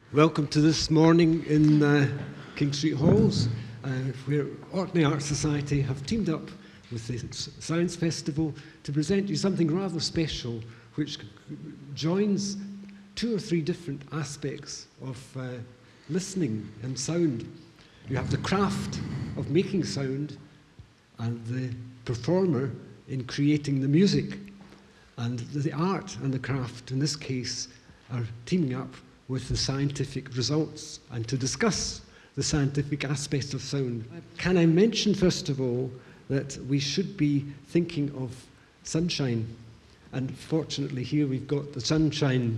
Welcome to this morning in King Street Halls, where Orkney Art Society have teamed up with the Science Festival to present you something rather special, which joins two or three different aspects of listening and sound. You have the craft of making sound and the performer in creating the music. And the art and the craft, in this case, are teaming up with the scientific results and to discuss the scientific aspects of sound. Can I mention, first of all, that we should be thinking of sunshine? And fortunately, here we've got the sunshine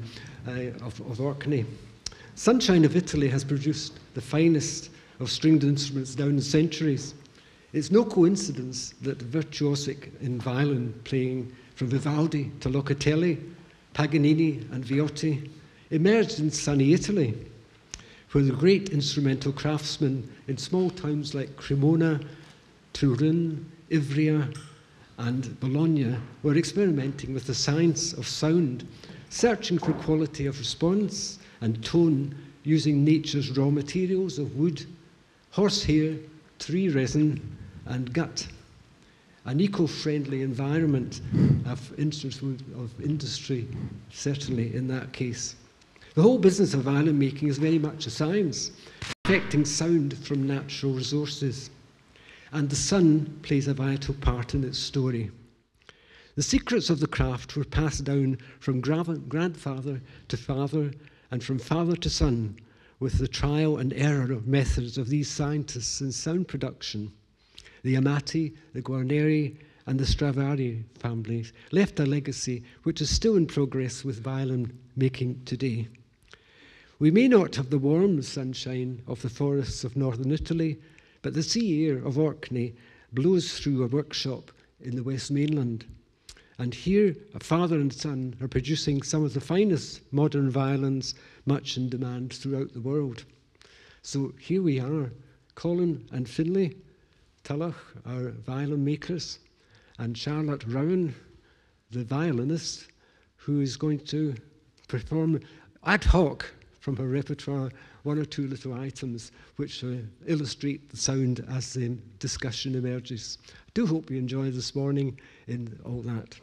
of Orkney. Sunshine of Italy has produced the finest of stringed instruments down the centuries. It's no coincidence that virtuosic in violin playing from Vivaldi to Locatelli, Paganini and Viotti emerged in sunny Italy, where the great instrumental craftsmen in small towns like Cremona, Turin, Ivrea and Bologna were experimenting with the science of sound, searching for quality of response and tone using nature's raw materials of wood, horsehair, tree resin and gut. An eco-friendly environment of industry, certainly in that case. The whole business of violin making is very much a science, perfecting sound from natural resources. And the sun plays a vital part in its story. The secrets of the craft were passed down from grandfather to father and from father to son, with the trial and error of methods of these scientists in sound production. The Amati, the Guarneri, and the Stradivari families left a legacy which is still in progress with violin making today. We may not have the warm sunshine of the forests of northern Italy, but the sea air of Orkney blows through a workshop in the West Mainland. And here, a father and son are producing some of the finest modern violins, much in demand throughout the world. So here we are, Colin and Findlay Tulloch, our violin makers, and Charlotte Rowan, the violinist, who is going to perform ad hoc from her repertoire one or two little items which illustrate the sound as the discussion emerges. I do hope you enjoy this morning in all that.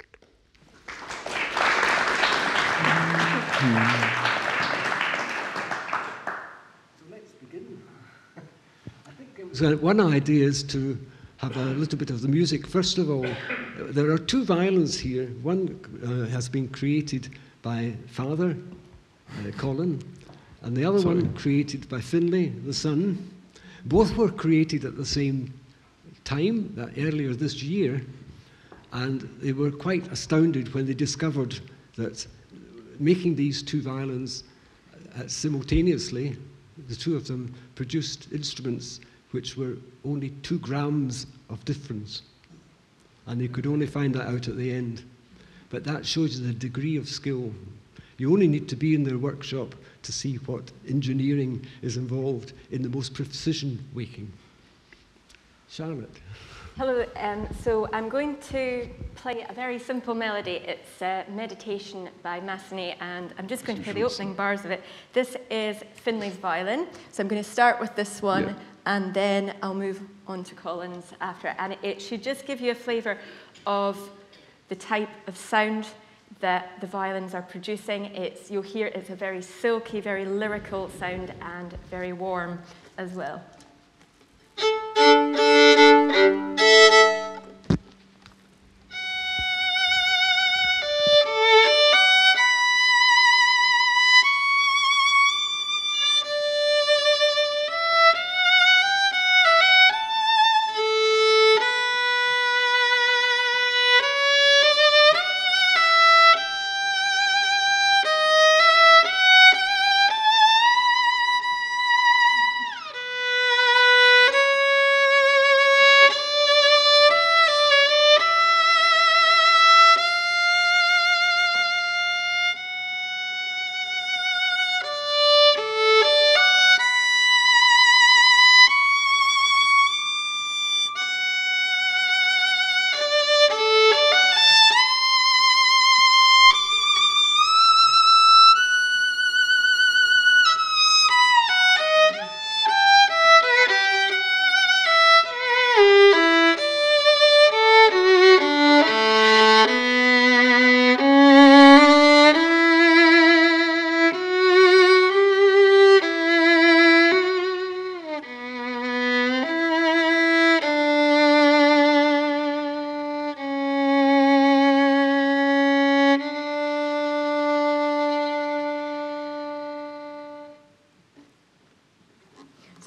So let's begin. I think one idea is to have a little bit of the music. First of all, there are two violins here. One has been created by father, Colin, and the other one created by Findlay, the son. Both were created at the same time, earlier this year, and they were quite astounded when they discovered that making these two violins simultaneously, the two of them produced instruments which were only 2 grams of difference, and they could only find that out at the end. But that shows you the degree of skill. You only need to be in their workshop to see what engineering is involved in the most precision making. Charlotte. Hello, so I'm going to play a very simple melody. It's Meditation by Massenet, and I'm just going to play the opening bars of it. This is Findlay's violin, so I'm going to start with this one, and then I'll move on to Colin's after. And it should just give you a flavour of the type of sound that the violins are producing. You'll hear it's a very silky, very lyrical sound and very warm as well.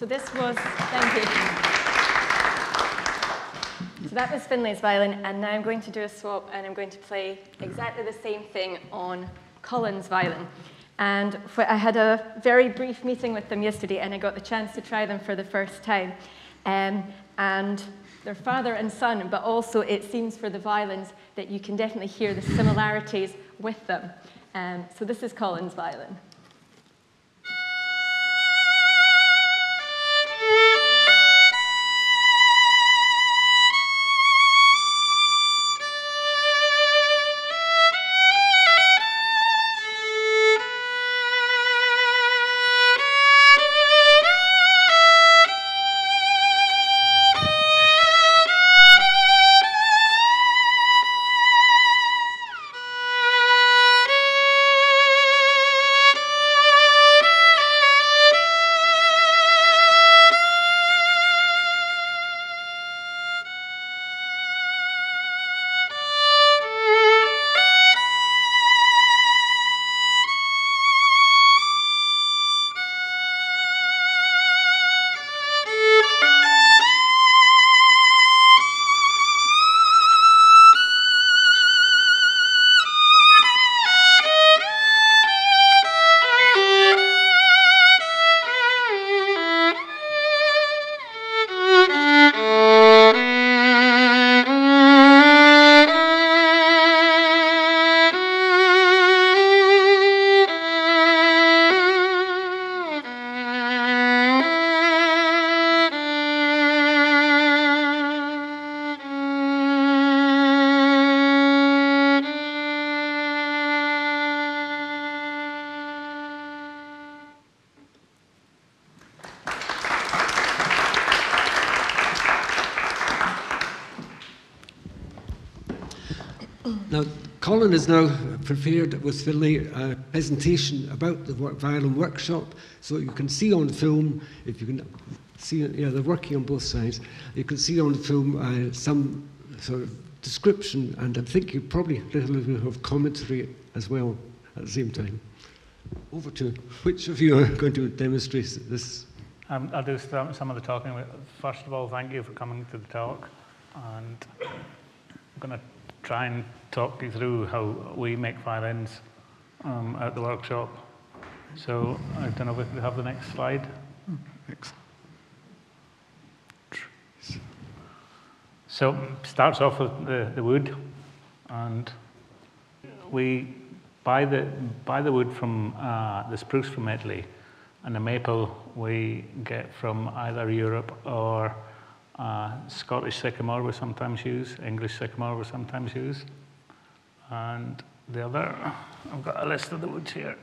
So this was, thank you. So that was Findlay's violin, and now I'm going to do a swap, and I'm going to play exactly the same thing on Colin's violin. And I had a very brief meeting with them yesterday, and I got the chance to try them for the first time. And they're father and son, but also it seems for the violins that you can definitely hear the similarities with them. So this is Colin's violin. Now, Colin is now prepared with Findlay a presentation about the violin workshop, so you can see on film, if you can see, yeah, they're working on both sides, you can see on film some sort of description, and I think you probably a little bit of commentary as well at the same time. Over to which of you are going to demonstrate this? I'll do some of the talking. First of all, thank you for coming to the talk, and I'm going to try and talk you through how we make violins at the workshop. So I don't know if we have the next slide. Thanks. So starts off with the wood, and we buy the wood from the spruce from Italy, and the maple we get from either Europe or Scottish sycamore we sometimes use, English sycamore we sometimes use. And the other, I've got a list of the woods here.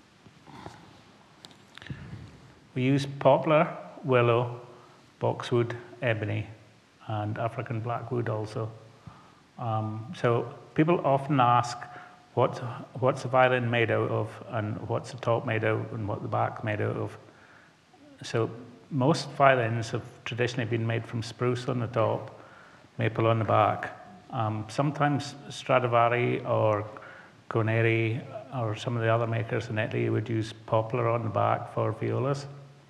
We use poplar, willow, boxwood, ebony, and African blackwood also. So people often ask, what's the violin made out of, and what's the top made out, and what the back made out of. So most violins have traditionally been made from spruce on the top, maple on the back. Sometimes Stradivari or Coneri or some of the other makers in Italy would use poplar on the back for violas.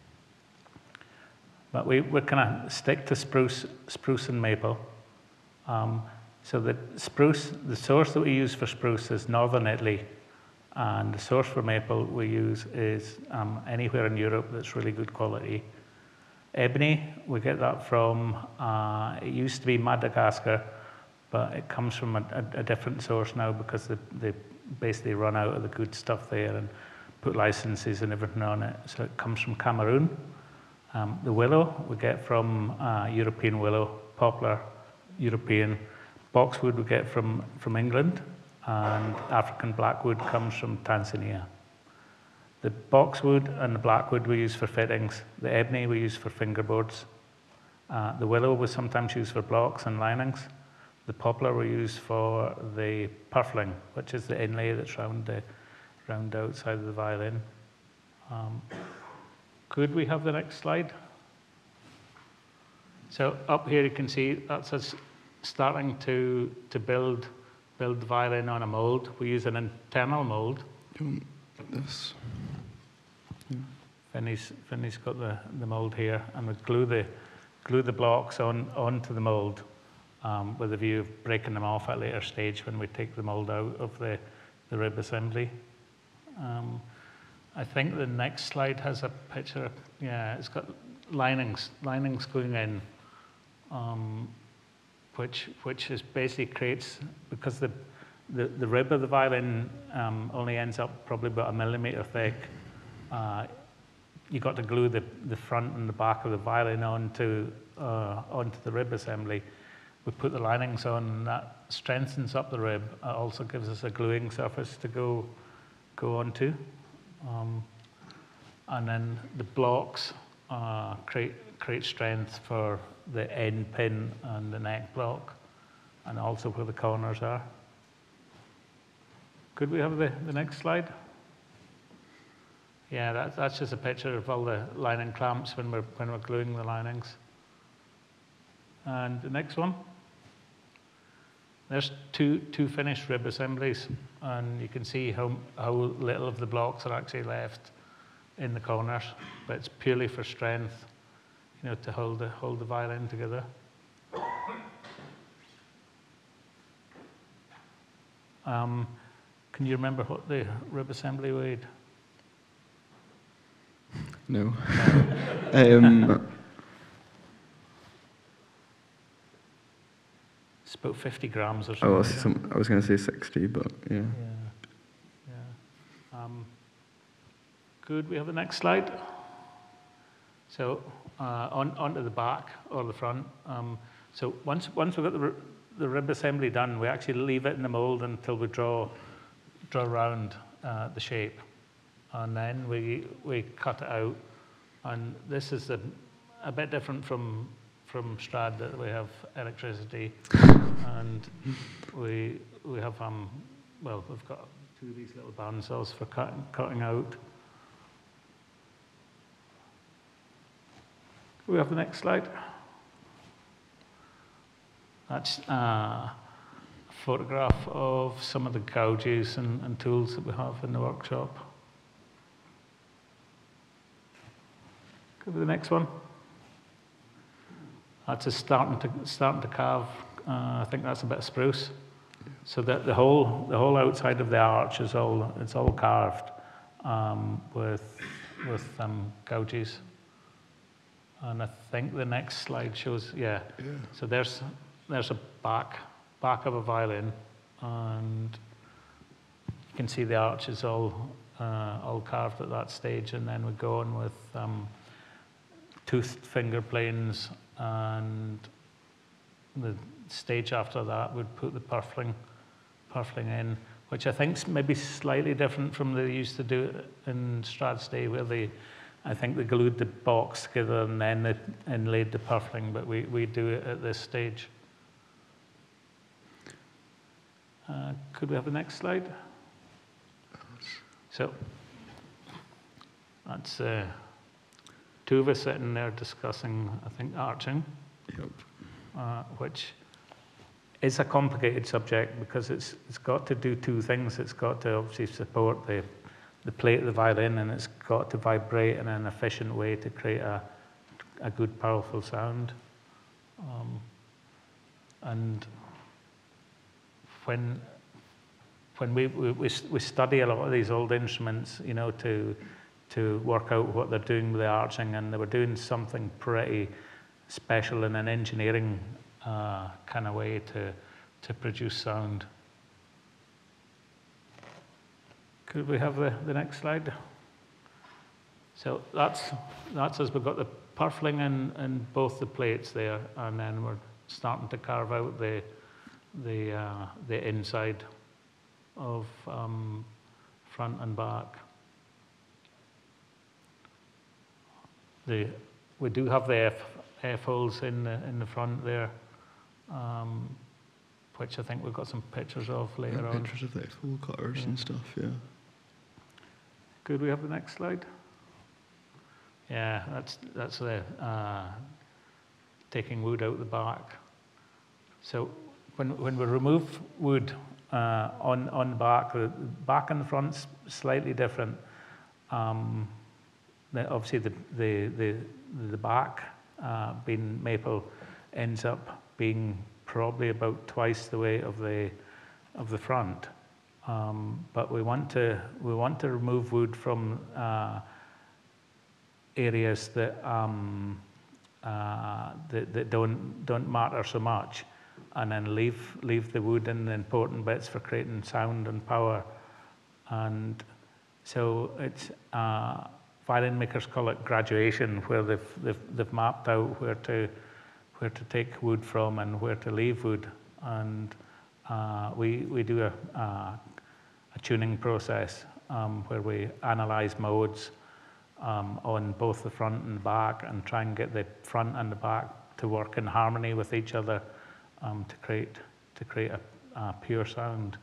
But we kind of stick to spruce and maple. So the source that we use for spruce is northern Italy, and the source for maple we use is anywhere in Europe that's really good quality. Ebony, we get that from, it used to be Madagascar, but it comes from a different source now because they basically run out of the good stuff there and put licenses and everything on it. So it comes from Cameroon. The willow we get from European willow, poplar, European. Boxwood we get from England, and African blackwood comes from Tanzania. The boxwood and the blackwood we use for fittings. The ebony we use for fingerboards. The willow we sometimes use for blocks and linings. The poplar we use for the purfling, which is the inlay that's round the outside of the violin. Could we have the next slide? So up here you can see that's us starting to build the violin on a mold. We use an internal mold. This. Yeah. Finney's got the mould here, and we glue the blocks onto the mould with a view of breaking them off at a later stage when we take the mould out of the rib assembly. I think the next slide has a picture. Yeah, it's got linings going in, which is basically creates, because the rib of the violin only ends up probably about 1 millimeter thick. You got to glue the front and the back of the violin onto the rib assembly. We put the linings on, and that strengthens up the rib. It also gives us a gluing surface to go onto. And then the blocks create strength for the end pin and the neck block, and also where the corners are. Could we have the next slide? Yeah, that's just a picture of all the lining clamps when we're gluing the linings. And the next one. There's two finished rib assemblies, and you can see how little of the blocks are actually left in the corners, but it's purely for strength, to hold the violin together. Can you remember what the rib assembly weighed? No. It's about 50 grams or something. I was going to say 60, but yeah. Could we have the next slide? So onto the back or the front. So once we've got the rib assembly done, we actually leave it in the mold until we draw around the shape, and then we cut it out. And this is a bit different from Strad, that we have electricity, and we have we've got 2 of these little bandsaws for cutting out. Can we have the next slide? That's a photograph of some of the gouges and tools that we have in the workshop. Go to the next one. That's just starting to carve. I think that's a bit of spruce. So that the whole outside of the arch is all carved with gouges. And I think the next slide shows, yeah. So there's a back of a violin, and you can see the arch is all carved at that stage, and then we go on with toothed finger planes, and the stage after that would put the purfling in, which I think is maybe slightly different from they used to do it in Strad's day, where I think they glued the box together and then they inlaid the purfling, but we do it at this stage. Could we have the next slide? So that's 2 of us sitting there discussing, I think, arching. Yep. Which is a complicated subject because it's got to do 2 things. It's got to obviously support the plate of the violin, and it's got to vibrate in an efficient way to create a good, powerful sound. And when we study a lot of these old instruments, to work out what they're doing with the arching, and they were doing something pretty special in an engineering kind of way to produce sound. Could we have the next slide? So that's as we've got the purfling in both the plates there, and then we're starting to carve out the inside of front and back. We do have the F holes in the front there, which I think we've got some pictures of later on. Pictures of the F hole cutters and stuff, yeah. Could we have the next slide? Yeah, that's the taking wood out the back. So when we remove wood on the back and the front's slightly different. obviously the back being maple ends up being probably about twice the weight of the front. But we want to remove wood from areas that that don't matter so much, and then leave the wood in the important bits for creating sound and power. And so it's violin makers call it graduation, where they've mapped out where to take wood from and where to leave wood. And we do a tuning process where we analyze modes on both the front and the back, and try and get the front and the back to work in harmony with each other to create a pure sound,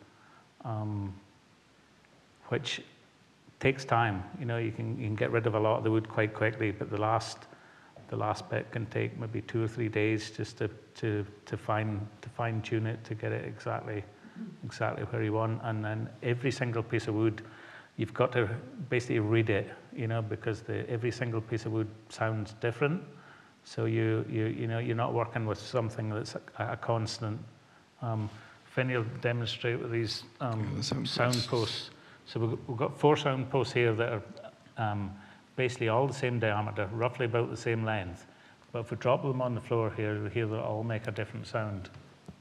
which takes time. You know, you can get rid of a lot of the wood quite quickly, but the last bit can take maybe 2 or 3 days just to fine tune it, to get it exactly where you want. And then every single piece of wood, you've got to basically read it, you know, because every single piece of wood sounds different. So you know, you're not working with something that's a constant. Finn will demonstrate with these sound posts. So we've got 4 sound posts here that are basically all the same diameter, roughly about the same length. But if we drop them on the floor here, they'll all make a different sound.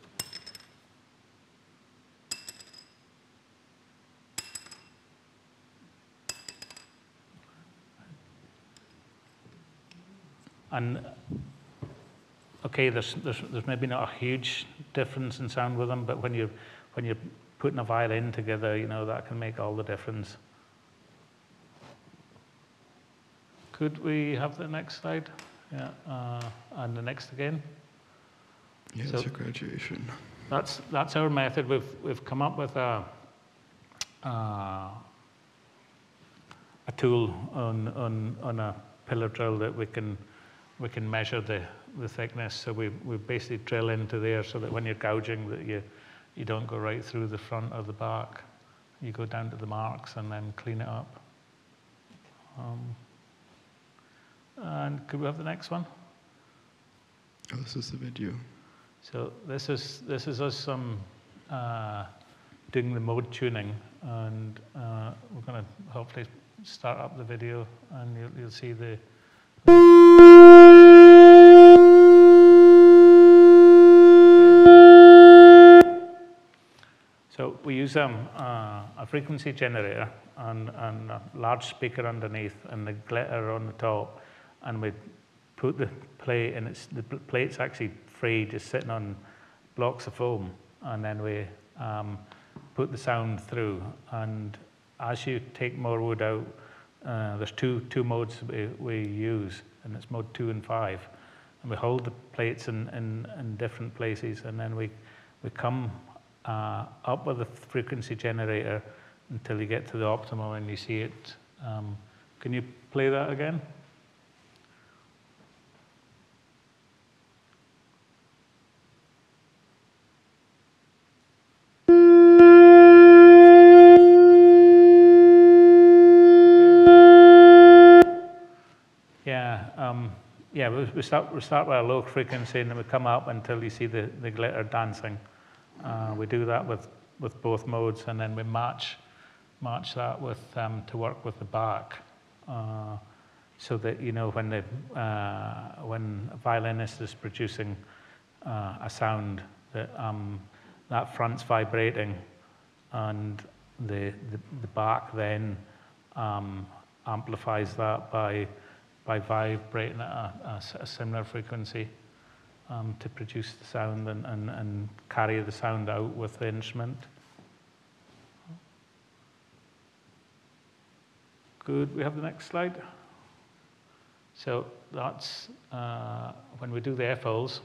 And okay, there's maybe not a huge difference in sound with them, but when you're putting a violin together, you know, that can make all the difference. Could we have the next slide? Yeah, and the next again. Yeah, so, it's a graduation. That's our method. We've come up with a tool on a pillar drill that we can measure the thickness. So we basically drill into there so that when you're gouging, that you don't go right through the front or the back. You go down to the marks and then clean it up. And could we have the next one? Oh, this is the video. So this is us doing the mode tuning, and we're going to hopefully start up the video, and you'll see the. So we use a frequency generator and a large speaker underneath, and the glitter on the top, and we put the plate, and the plate's actually free, just sitting on blocks of foam, and then we put the sound through. And as you take more wood out, there's two modes we use, and it's mode 2 and 5, and we hold the plates in different places, and then we come up with the frequency generator until you get to the optimum and you see it. Can you play that again? Yeah, we start with a low frequency, and then we come up until you see the glitter dancing. We do that with both modes, and then we match that with to work with the back, so that, you know, when a violinist is producing a sound, that front's vibrating, and the back then amplifies that by vibrating at a similar frequency to produce the sound and carry the sound out with the instrument. Good, we have the next slide. So that's when we do the F-holes,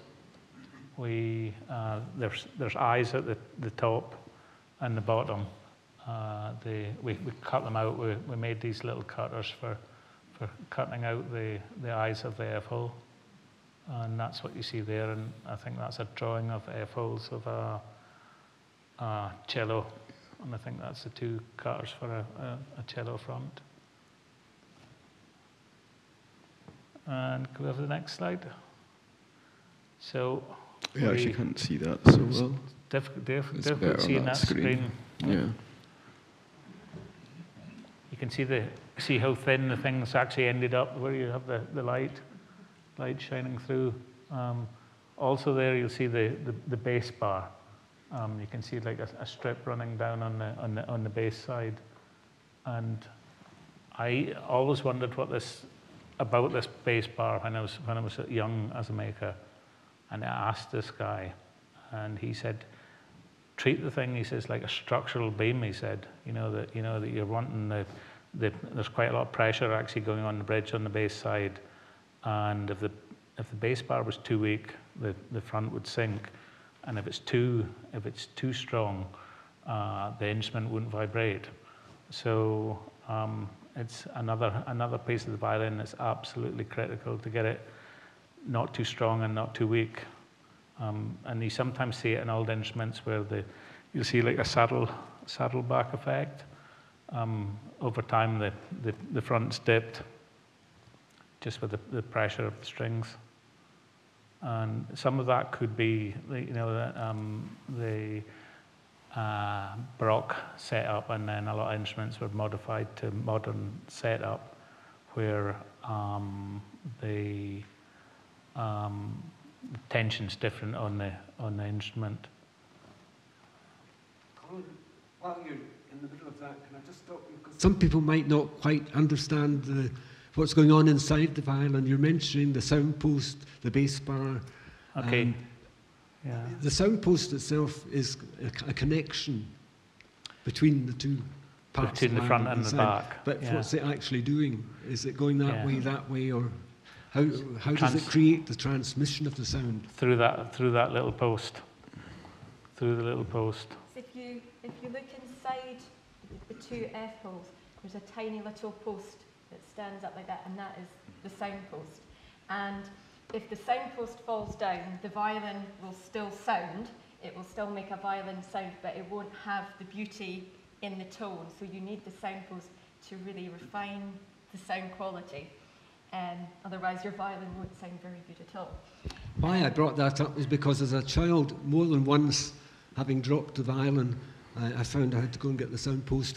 there's eyes at the top and the bottom. We cut them out. We made these little cutters for cutting out the eyes of the F-hole, and that's what you see there. And I think that's a drawing of F-holes of a cello, and I think that's the 2 cutters for a cello front. And can we have the next slide? So Yeah, I actually can't see that so well. difficult better on seeing that that screen. Yeah. You can see how thin the things actually ended up, where you have the light shining through. Also there you'll see the bass bar. You can see like a strip running down on the bass side. And I always wondered about this bass bar when I was young as a maker. And I asked this guy, and he said, treat the thing, he says, like a structural beam, he said. You know that you're wanting there's quite a lot of pressure actually going on the bridge on the bass side. And if the bass bar was too weak, the front would sink. And if it's too strong, the instrument wouldn't vibrate. So it's another piece of the violin that's absolutely critical to get it not too strong and not too weak. And you sometimes see it in old instruments where you'll see like a saddle back effect. Over time, the front's dipped just with the pressure of the strings. And some of that could be, the Baroque setup, and then a lot of instruments were modified to modern setup, where the tension's different on the instrument. Colin, while you're in the middle of that, can I just stop you? Because some people might not quite understand what's going on inside the violin. You're mentioning the sound post, the bass bar. Okay. Yeah. The sound post itself is a connection between the two parts. Between the front and the sound. back. But yeah. what's it actually doing? Is it going that way, or how does it create the transmission of the sound? Through that little post. Through the little post. So if you look inside the two F holes, there's a tiny little post that stands up like that, and that is the sound post. And if the sound post falls down, the violin will still sound. It will still make a violin sound, but it won't have the beauty in the tone. So you need the sound post to really refine the sound quality. Otherwise, your violin won't sound very good at all. Why I brought that up was because as a child, more than once, having dropped the violin, I found I had to go and get the sound post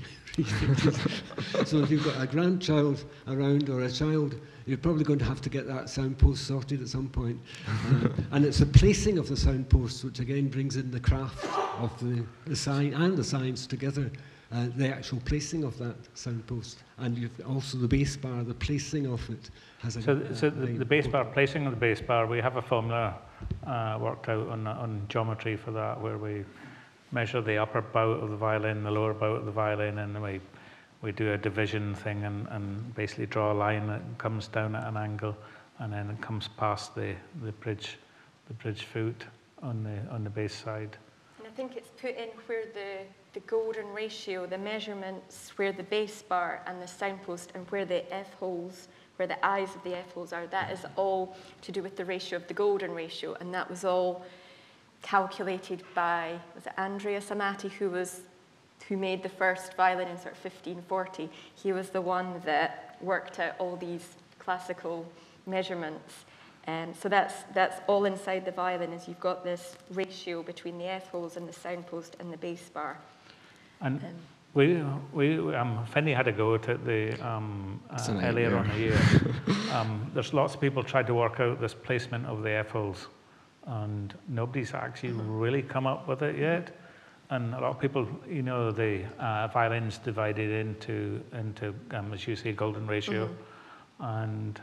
refitted. So if you've got a grandchild around or a child, you're probably going to have to get that sound post sorted at some point. And it's the placing of the sound posts, which again brings in the craft of the sign and the signs together. The actual placing of that sound post, and you've also the bass bar, the placing of it has a. So the bass bar, placing of the bass bar, we have a formula worked out on geometry for that, where we measure the upper bout of the violin, the lower bout of the violin, and we do a division thing and basically draw a line that comes down at an angle, and then it comes past the bridge foot on the bass side. And I think it's put in where the golden ratio, the measurements where the bass bar and the sound post and where the F holes, where the eyes of the F holes are, that is all to do with the ratio of the golden ratio, and that was all calculated by, was it Andreas Amati, who made the first violin in sort of 1540. He was the one that worked out all these classical measurements. So that's all inside the violin, is you've got this ratio between the F holes and the sound post and the bass bar. And Findlay had a go at it earlier on the year. There's lots of people tried to work out this placement of the F holes, and nobody's actually really come up with it yet. And a lot of people, the violin's divided into as you say, golden ratio, and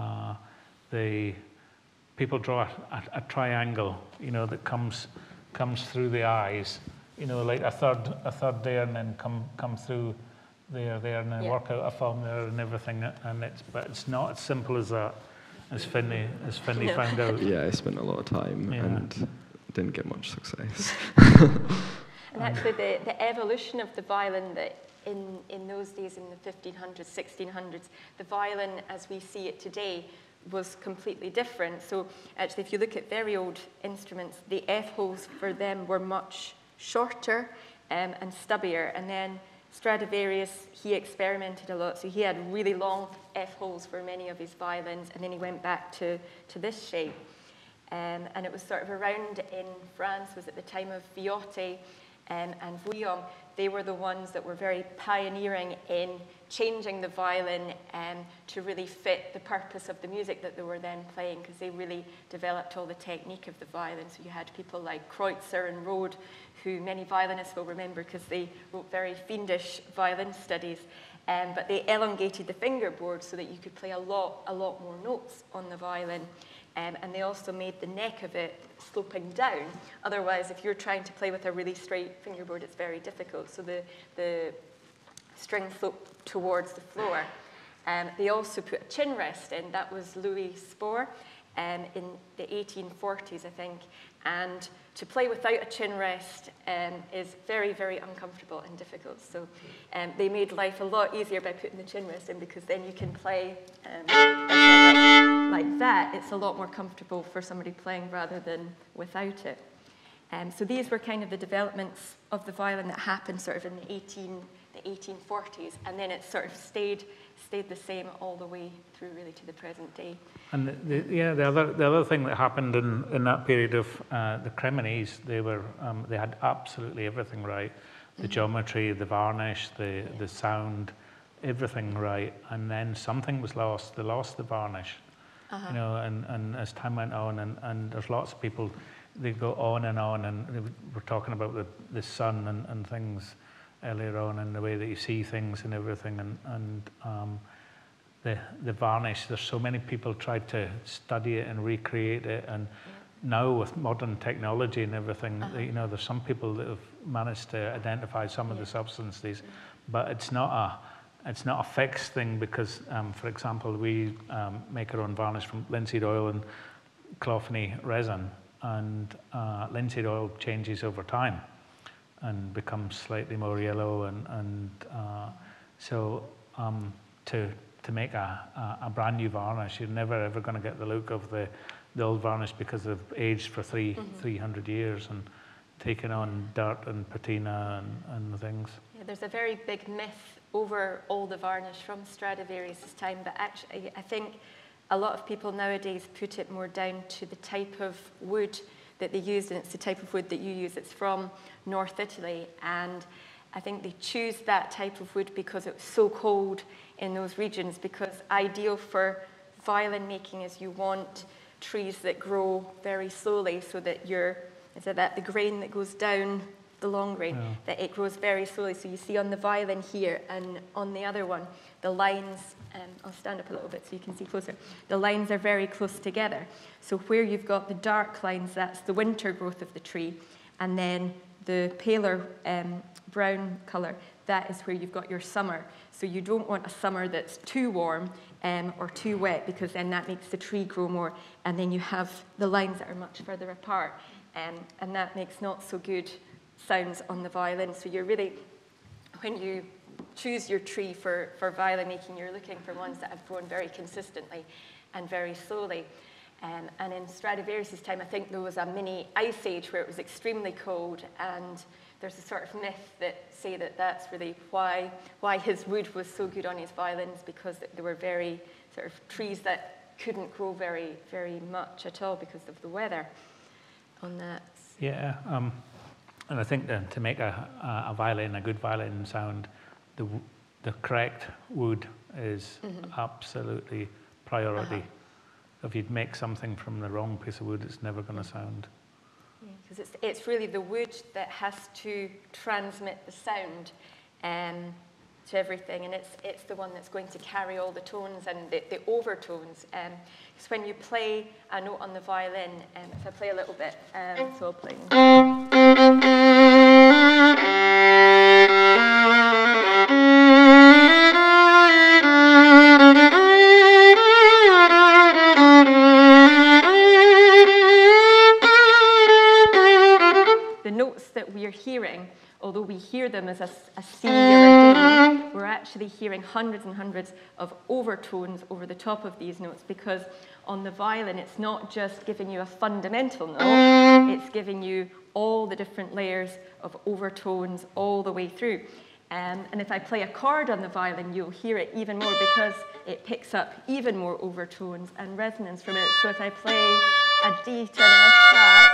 the people draw a triangle, that comes through the eyes, like a third there, and then come through there, and then work out a formula and everything. But it's not as simple as that, as Findlay found out. Yeah, I spent a lot of time and didn't get much success. And actually, the evolution of the violin, that in those days, in the 1500s, 1600s, the violin as we see it today was completely different. So actually, if you look at very old instruments, the F holes for them were much shorter and stubbier. And then Stradivarius, he experimented a lot, so he had really long F-holes for many of his violins, and then he went back to this shape. And it was sort of around in France, was at the time of Viotti and Violin. They were the ones that were very pioneering in changing the violin to really fit the purpose of the music that they were then playing, because they really developed all the technique of the violin. So you had people like Kreutzer and Rode, who many violinists will remember because they wrote very fiendish violin studies. But they elongated the fingerboard so that you could play a lot more notes on the violin. And they also made the neck of it sloping down. Otherwise, if you're trying to play with a really straight fingerboard, it's very difficult. So the string sloped towards the floor. They also put a chin rest in. That was Louis Spohr in the 1840s, I think. And to play without a chin rest is very, very uncomfortable and difficult. So they made life a lot easier by putting the chin rest in, because then you can play like that. It's a lot more comfortable for somebody playing rather than without it. So these were kind of the developments of the violin that happened sort of in the 1840s, and then it sort of stayed the same all the way through really to the present day. And the other thing that happened in that period of the Cremonese, they had absolutely everything right. The geometry, the varnish, the sound, everything right. And then something was lost. They lost the varnish. You know, and as time went on, and there's lots of people, they go on, and we're talking about the sun and things earlier on, and the way that you see things and everything, and the varnish. There's so many people tried to study it and recreate it, and now with modern technology and everything, you know, there's some people that have managed to identify some of the substances, but it's not a fixed thing, because, for example, we make our own varnish from linseed oil and clothany resin, and linseed oil changes over time and becomes slightly more yellow, and so to make a brand new varnish, you're never ever going to get the look of the old varnish, because they've aged for 300 years and taken on dirt and patina and things. Yeah, there's a very big myth over all the varnish from Stradivarius' time, but actually I think a lot of people nowadays put it more down to the type of wood that they used, and it's the type of wood that you use. It's from North Italy, and I think they choose that type of wood because it was so cold in those regions, because ideal for violin making is you want trees that grow very slowly, so that the grain that goes down, the long grain, that it grows very slowly. So you see on the violin here and on the other one, the lines, I'll stand up a little bit so you can see closer. The lines are very close together. So where you've got the dark lines, that's the winter growth of the tree, and then the paler brown colour, that is where you've got your summer. So you don't want a summer that's too warm or too wet, because then that makes the tree grow more, and then you have the lines that are much further apart, and that makes not so good sounds on the violin. So you're really, when you choose your tree for violin making, you're looking for ones that have grown very consistently and very slowly. And in Stradivarius' time, I think there was a mini ice age where it was extremely cold, and there's a sort of myth that say that that's really why his wood was so good on his violins, because there were very sort of trees that couldn't grow very, very much at all because of the weather on that. Yeah, and I think that to make a violin, a good violin sound, the correct wood is absolutely priority. If you'd make something from the wrong piece of wood, it's never going to sound. Yeah, because it's really the wood that has to transmit the sound to everything, and it's the one that's going to carry all the tones and the overtones. Because when you play a note on the violin, if I play a little bit, so I'll play. The notes that we are hearing, although we hear them as a C or a D, we're actually hearing hundreds and hundreds of overtones over the top of these notes, because on the violin it's not just giving you a fundamental note, it's giving you all the different layers of overtones all the way through. And if I play a chord on the violin, you'll hear it even more because it picks up even more overtones and resonance from it. So if I play a D to an F sharp,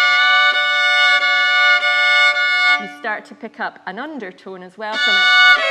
you start to pick up an undertone as well from it.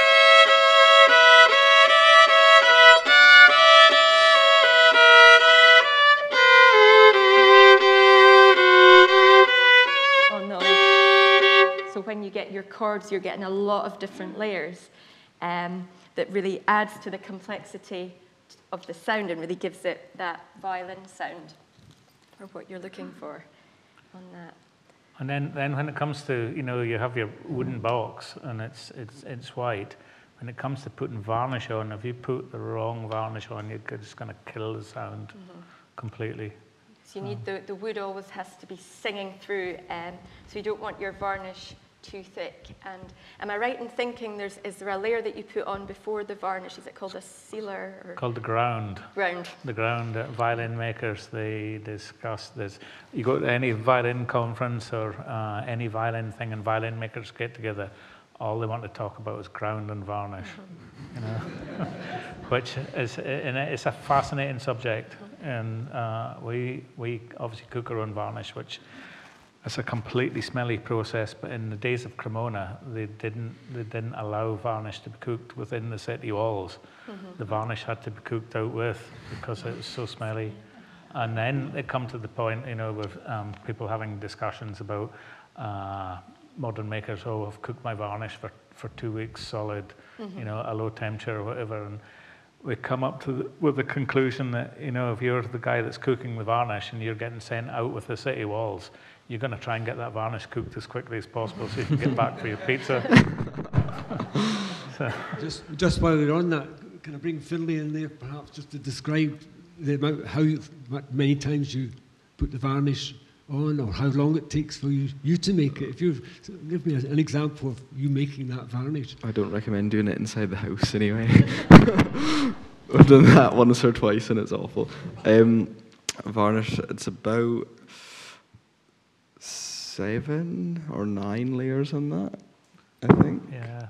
So when you get your chords, you're getting a lot of different layers that really adds to the complexity of the sound and really gives it that violin sound, or what you're looking for on that. And then when it comes to, you have your wooden box and it's white. When it comes to putting varnish on, if you put the wrong varnish on, you're just going to kill the sound completely. So you need the wood always has to be singing through, so you don't want your varnish too thick. And am I right in thinking is there a layer that you put on before the varnish? Is it called a sealer? Or? Called the ground. Ground. The ground. Violin makers, they discuss this. You go to any violin conference or any violin thing, and violin makers get together. All they want to talk about is ground and varnish, which is it's a fascinating subject. And we obviously cook our own varnish, which is a completely smelly process. But in the days of Cremona, they didn't allow varnish to be cooked within the city walls. The varnish had to be cooked out with because it was so smelly. And then it come to the point, with people having discussions about modern makers. Oh, I've cooked my varnish for 2 weeks solid, a low temperature or whatever. And we come up with the conclusion that, if you're the guy that's cooking the varnish and you're getting sent out with the city walls, you're going to try and get that varnish cooked as quickly as possible so you can get back for your pizza. So. Just while we're on that, can I bring Findlay in there, perhaps, just to describe the amount, how many times you put the varnish on, or how long it takes for you to make it? If you give me an example of you making that varnish. I don't recommend doing it inside the house anyway. I've done that once or twice and it's awful. Varnish, it's about 7 or 9 layers on that, I think. Yeah.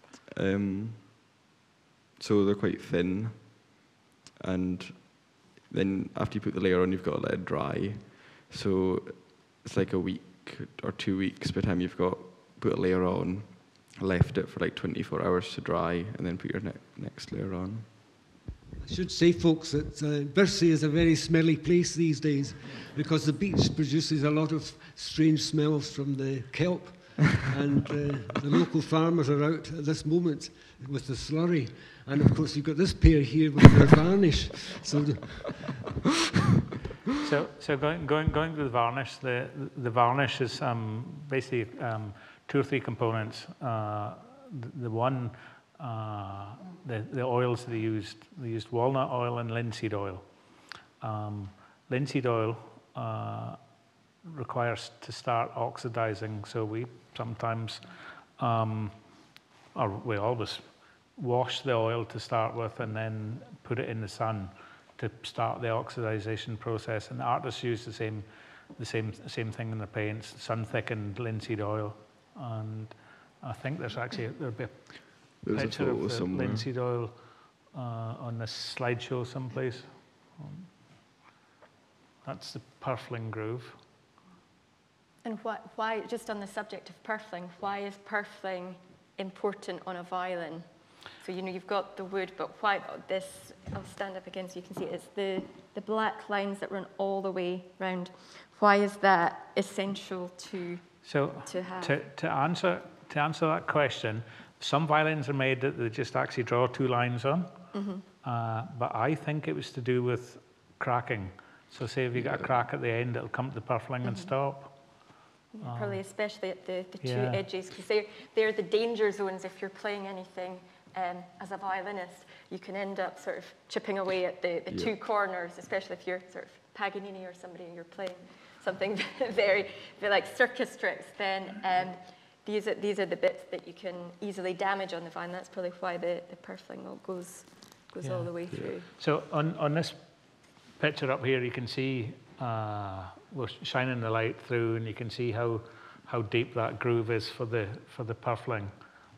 So they're quite thin, and then after you put the layer on, you've got to let it dry. So it's like a week or 2 weeks by the time you've put a layer on, left it for like 24 hours to dry, and then put your next layer on. I should say, folks, that Birsey is a very smelly place these days because the beach produces a lot of strange smells from the kelp, and the local farmers are out at this moment with the slurry. And of course, you've got this pair here with their varnish. So going to the varnish, the varnish is basically 2 or 3 components. The one, the oils they used walnut oil and linseed oil. Linseed oil requires to start oxidizing, so we sometimes, or we always wash the oil to start with and then put it in the sun to start the oxidization process. And artists use the same thing in their paints, sun-thickened linseed oil. And I think there'll be a picture of the somewhere. Linseed oil on this slideshow someplace. That's the purfling groove. And why, just on the subject of purfling, why is purfling important on a violin? So, you've got the wood, but why this, I'll stand up again so you can see it, it's the black lines that run all the way round. Why is that essential to have? To answer that question, some violins are made that they just actually draw 2 lines on, but I think it was to do with cracking. So say if you got a crack at the end, it'll come to the purfling and stop. Probably especially at the 2 edges, because they're the danger zones if you're playing anything. As a violinist, you can end up sort of chipping away at the 2 corners, especially if you're sort of Paganini or somebody and you're playing something very like circus tricks. Then these are the bits that you can easily damage on the violin. That's probably why the purfling goes all the way through. So on this picture up here, you can see we're shining the light through, and you can see how deep that groove is for the purfling.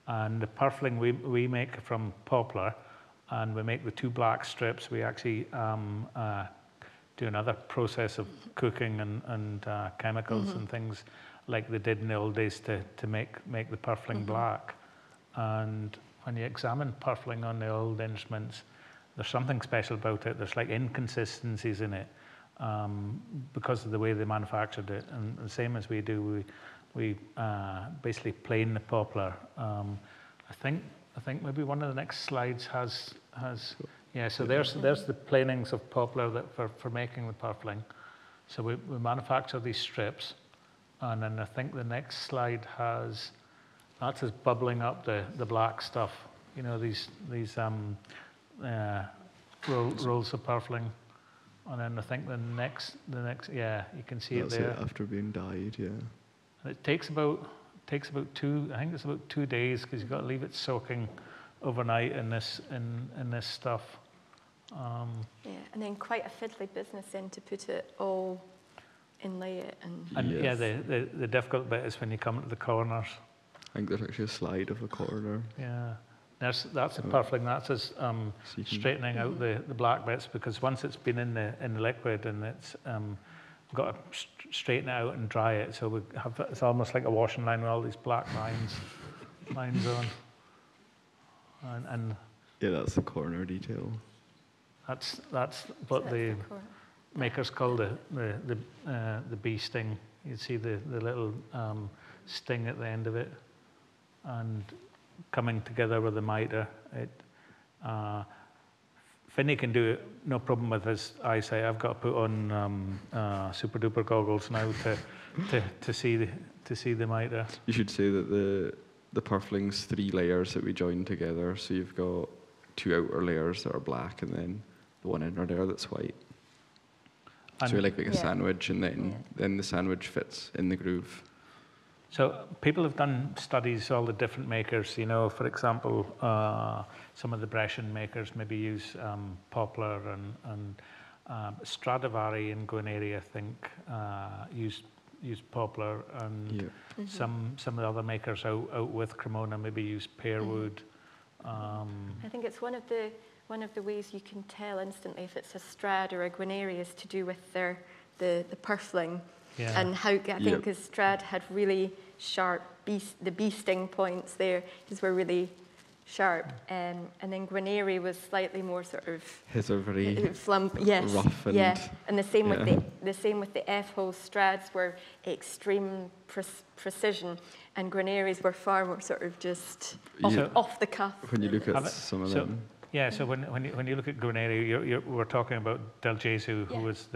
And the purfling we make from poplar, and we make the 2 black strips. We actually do another process of cooking and chemicals and things like they did in the old days to make the purfling black. And when you examine purfling on the old instruments, there's something special about it. There's like inconsistencies in it because of the way they manufactured it. And the same as we do, we basically plane the poplar. I think maybe one of the next slides has yeah. So there's the planings of poplar that for making the purfling. So we manufacture these strips, and then I think the next slide that's just bubbling up the black stuff. You know, these rolls of purfling, and then I think the next yeah, you can see That's it there. it after being dyed, yeah. And it takes about 2 days because you've got to leave it soaking overnight in this stuff. Yeah, and then quite a fiddly business then to put it all, inlay it, And Yes. yeah, the difficult bit is when you come to the corners. I think there's actually a slide of a corner. Yeah, that's a purfling. That's us So you can- straightening out the black bits, because once it's been in the liquid and it's we've got to straighten it out and dry it. So it's almost like a washing line with all these black lines on. And Yeah, that's the corner detail. that's what the makers call the bee sting. You see the little sting at the end of it, and coming together with the mitre. Finney can do it, no problem with his eyesight. I've got to put on super duper goggles now to see the mitre. You should say that the purfling's 3 layers that we join together. So you've got 2 outer layers that are black, and then the one inner layer that's white. And So we like a Yeah. sandwich, and then the sandwich fits in the groove. so people have done studies, all the different makers. You know, for example, some of the Brescian makers maybe use poplar, and Stradivari and Guarneri, I think, use poplar, and Yeah. some of the other makers out with Cremona maybe use pearwood. I think it's one of the ways you can tell instantly if it's a Strad or a Guarneri is to do with the purfling. Yeah. And how I think Yep. because Strad had really sharp the bee sting points there, these were really sharp, and then Guarneri was slightly more sort of His are very flump, yes, rough and yeah, and the same yeah. with the F-hole Strads were extreme precision, and Guarneris were far more sort of just Yeah. off the cuff. when you look Have at it- some of so- them. Yeah, so when you look at Guarneri, we're talking about Del Gesù, who Yeah. was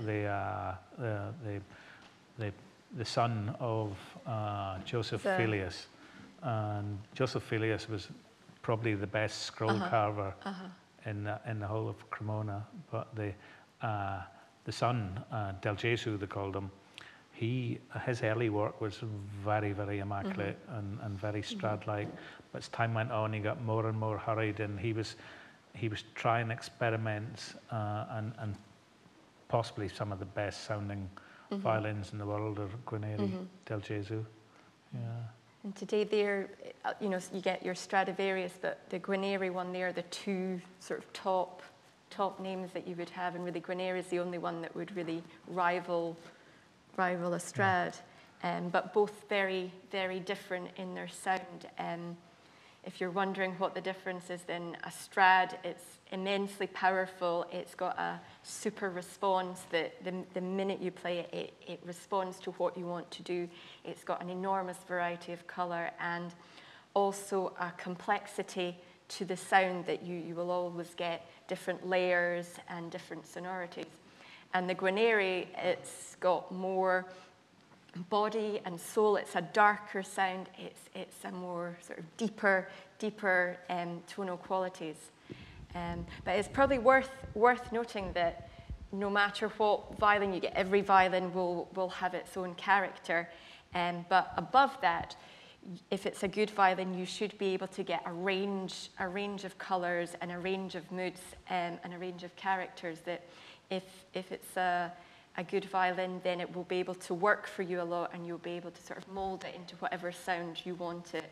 the son of Joseph The- Filius, and Joseph Filius was probably the best scroll carver in the whole of Cremona. But the son, Del Gesù, they called him. His early work was very, very immaculate and very Strad-like. But as time went on, he got more and more hurried, and he was trying experiments and possibly some of the best sounding violins in the world are Guarneri, Del Gesù. Yeah. And today they're, you get your Stradivarius, but the Guarneri one there, the 2 sort of top names that you would have, and really Guarneri is the only one that would really rival a Strad, but both very, very different in their sound. If you're wondering what the difference is, then a Strad, it's immensely powerful. It's got a super response that the minute you play it, it responds to what you want to do. It's got an enormous variety of color and also a complexity to the sound that you will always get different layers and different sonorities. And the Guarneri, it's got more body and soul. It's a darker sound. It's a more sort of deeper tonal qualities. But it's probably worth noting that no matter what violin you get, every violin will have its own character. But above that, if it's a good violin, you should be able to get a range of colors and a range of moods and a range of characters that if it's a good violin, then it will be able to work for you a lot, and you'll be able to sort of mold it into whatever sound you want it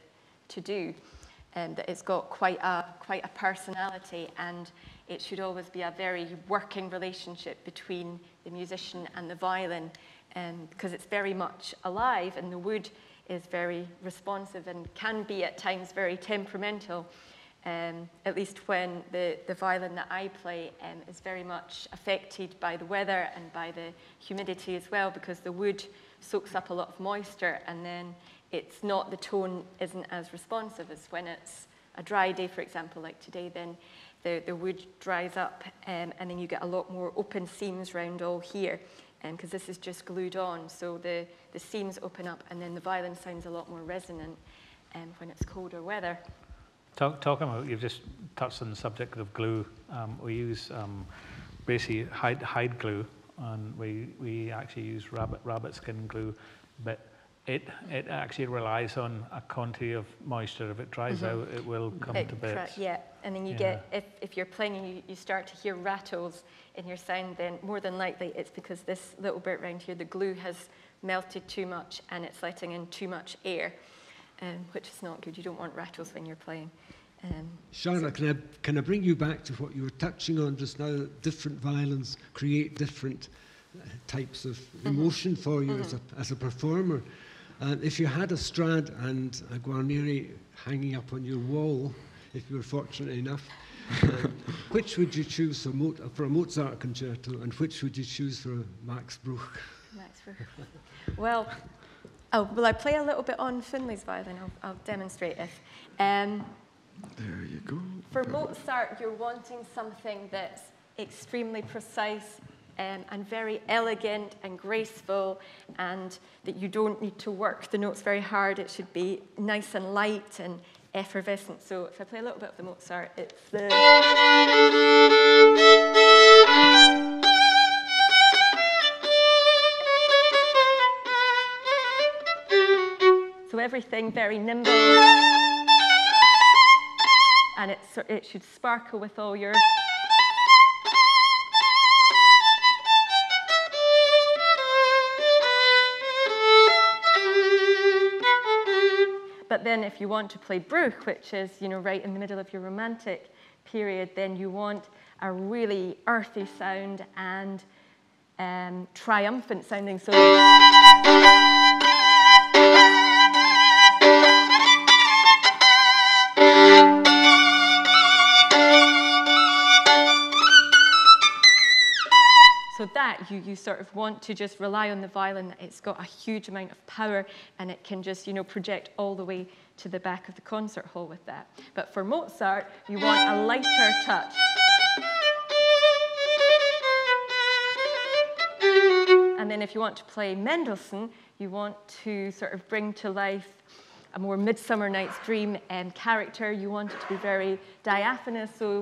to do, and that it's got quite a personality, and it should always be a very working relationship between the musician and the violin, because it's very much alive, and the wood is very responsive and can be at times very temperamental, at least when the violin that I play is very much affected by the weather and by the humidity as well, because the wood soaks up a lot of moisture, and then the tone isn't as responsive as when it's a dry day, for example, like today. Then the wood dries up, and then you get a lot more open seams round all here, because this is just glued on, so the seams open up, and then the violin sounds a lot more resonant when it's colder weather. Talking about, you've just touched on the subject of glue. We use basically hide glue, and we actually use rabbit skin glue, but it actually relies on a quantity of moisture. If it dries out, it will come to bits. Yeah, and then you get, if you're playing and you start to hear rattles in your sound, then more than likely it's because this little bit around here, the glue has melted too much and it's letting in too much air, which is not good. You don't want rattles when you're playing. Charlotte, can I bring you back to what you were touching on just now, that different violins create different types of emotion for you as a performer. If you had a Strad and a Guarneri hanging up on your wall, if you were fortunate enough, which would you choose for a Mozart concerto, and which would you choose for a Max Bruch? Max Bruch. Well, will I play a little bit on Findlay's violin? I'll demonstrate it. There you go. For Mozart, you're wanting something that's extremely precise and very elegant and graceful, and that you don't need to work the notes very hard. It should be nice and light and effervescent. So if I play a little bit of the Mozart, it's the... So everything very nimble, and it should sparkle with all your... But then if you want to play Bruch, which is, right in the middle of your romantic period, then you want a really earthy sound and triumphant sounding. So that you sort of want to just rely on the violin, that it's got a huge amount of power and it can just, project all the way to the back of the concert hall with that. But for Mozart, you want a lighter touch. And then if you want to play Mendelssohn, you want to sort of bring to life a more Midsummer Night's Dream character. You want it to be very diaphanous, so...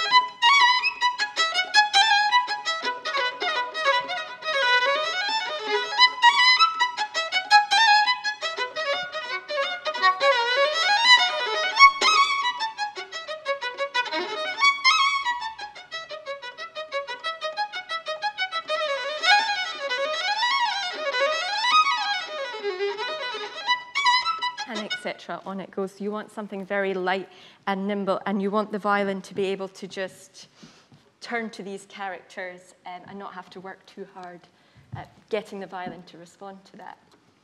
on it goes. So you want something very light and nimble, and you want the violin to be able to just turn to these characters and not have to work too hard at getting the violin to respond to that.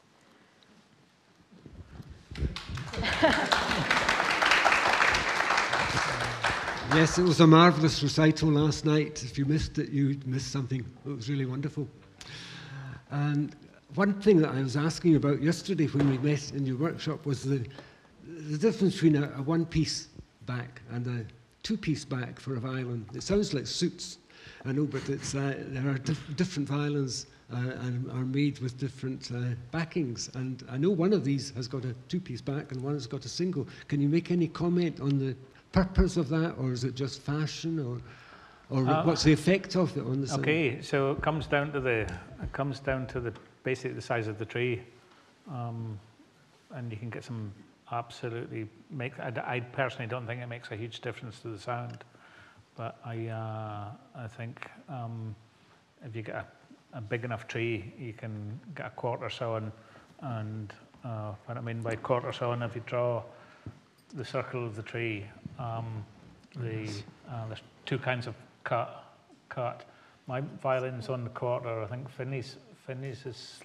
Yes, it was a marvellous recital last night. If you missed it, you missed something. It was really wonderful. And one thing that I was asking about yesterday when we met in your workshop was the difference between a one-piece back and a two-piece back for a violin. It sounds like suits, I know, but it's, there are different violins and are made with different backings. And I know one of these has got a two-piece back and one has got a single. Can you make any comment on the purpose of that, or is it just fashion, or what's the effect of it on the sound? Okay, so it comes down to basically the size of the tree, and you can get some absolutely I personally don't think it makes a huge difference to the sound, but I think if you get a big enough tree, you can get a quarter sawn, and what I mean by quarter sawn, if you draw the circle of the tree. There's two kinds of cut. My violin's on the quarter. I think Findlay's is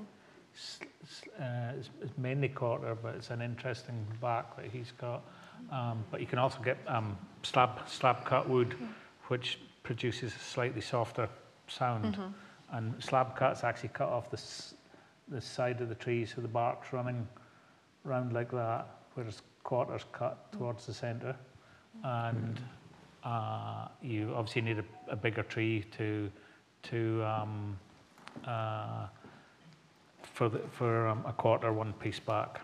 is mainly quarter, but it's an interesting back that he's got. But you can also get slab cut wood, which produces a slightly softer sound. And slab cut's actually cut off the side of the tree, so the bark's running round like that, whereas quarter's cut towards the centre. And you obviously need a bigger tree for a quarter one-piece back.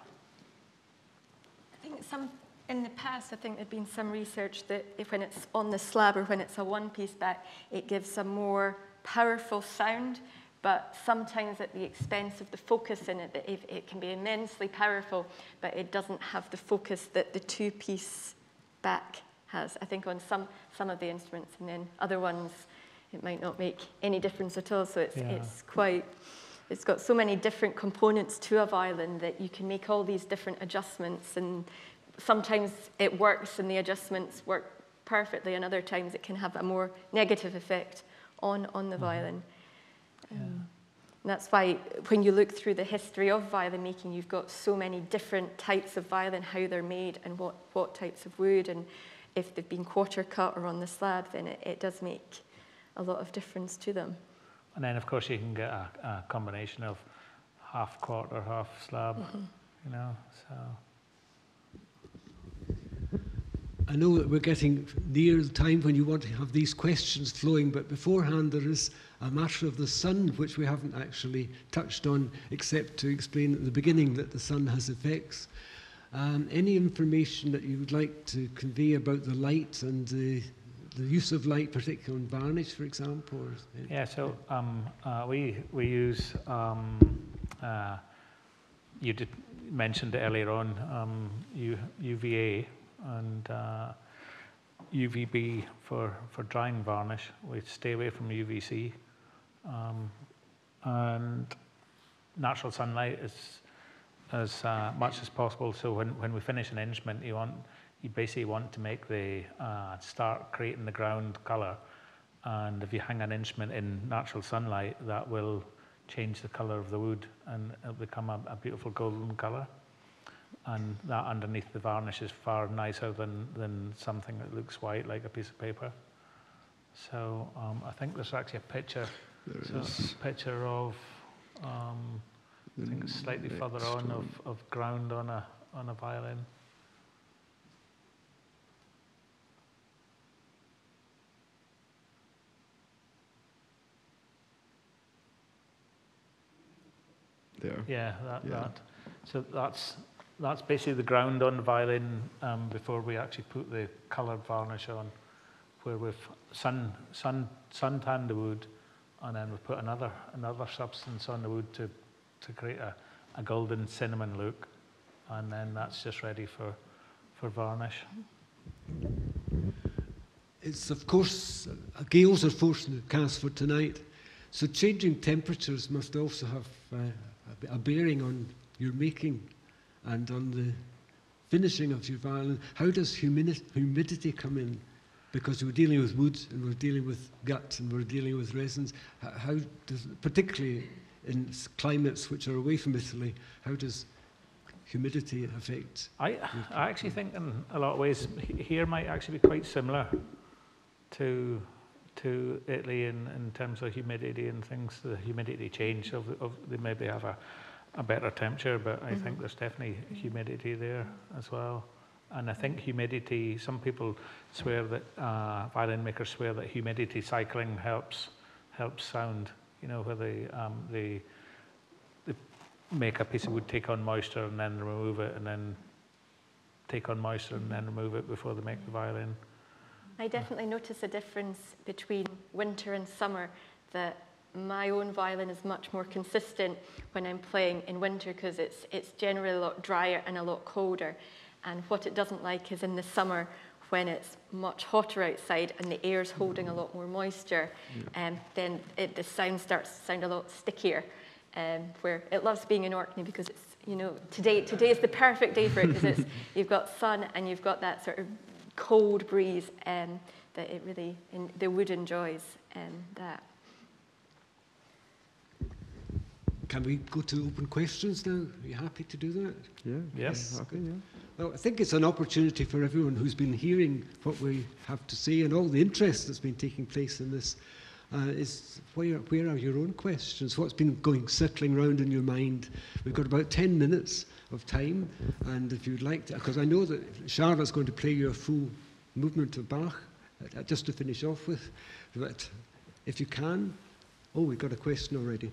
I think in the past, I think there'd been some research that if when it's on the slab or when it's a one-piece back, it gives a more powerful sound, but sometimes at the expense of the focus in it, that it can be immensely powerful, but it doesn't have the focus that the two-piece back has, I think, on some of the instruments, and then other ones, it might not make any difference at all. So it's got so many different components to a violin that you can make all these different adjustments, and sometimes it works and the adjustments work perfectly, and other times it can have a more negative effect on the violin. And that's why when you look through the history of violin making, you've got so many different types of violin, how they're made and what types of wood, and if they've been quarter cut or on the slab, then it does make a lot of difference to them. And then, of course, you can get a combination of half quarter, half slab, you know, so. I know that we're getting near the time when you want to have these questions flowing, but beforehand there is a matter of the sun, which we haven't actually touched on, except to explain at the beginning that the sun has effects. Any information that you would like to convey about the light and the use of light, particularly on varnish, for example? Yeah, so we use, you did mentioned it earlier on, UVA and UVB for drying varnish. We stay away from UVC. And natural sunlight is as much as possible. So when we finish an instrument, you basically want to make start creating the ground colour. And if you hang an instrument in natural sunlight, that will change the colour of the wood and it'll become a beautiful golden colour. And that underneath the varnish is far nicer than something that looks white like a piece of paper. So I think there's actually a picture. A picture of, I think it's slightly further on of ground on a violin. There. Yeah, that. So that's basically the ground on the violin before we actually put the coloured varnish on, where we've sun-tanned the wood, and then we put another substance on the wood to create a golden cinnamon look, and then that's just ready for varnish. It's, of course, gales are forecast for tonight, so changing temperatures must also have a bearing on your making and on the finishing of your violin. How does humidity come in? Because we're dealing with wood and we're dealing with gut and we're dealing with resins. How does, particularly in climates which are away from Italy, how does humidity affect? I actually think in a lot of ways here might actually be quite similar to Italy in terms of humidity and things. The humidity change they maybe have a better temperature, but I think there's definitely humidity there as well. And I think humidity, some people swear that, violin makers swear that humidity cycling helps sound, you know, where they make a piece of wood take on moisture and then remove it, and then take on moisture and then remove it before they make the violin. I definitely notice a difference between winter and summer, that my own violin is much more consistent when I'm playing in winter, because it's generally a lot drier and a lot colder. And what it doesn't like is in the summer, when it's much hotter outside and the air's holding a lot more moisture, then the sound starts to sound a lot stickier. Where it loves being in Orkney because it's, you know, today is the perfect day for it because you've got sun and you've got that sort of cold breeze that it really, the wood enjoys that. Can we go to open questions now? Are you happy to do that? Yeah. Yes. Happy, yeah. Well, I think it's an opportunity for everyone who's been hearing what we have to say and all the interest that's been taking place in this. Is where are your own questions? What's been circling around in your mind? We've got about 10 minutes of time, and if you'd like to, because I know that Charlotte's going to play you a full movement of Bach, just to finish off with, but if you can. Oh, we've got a question already.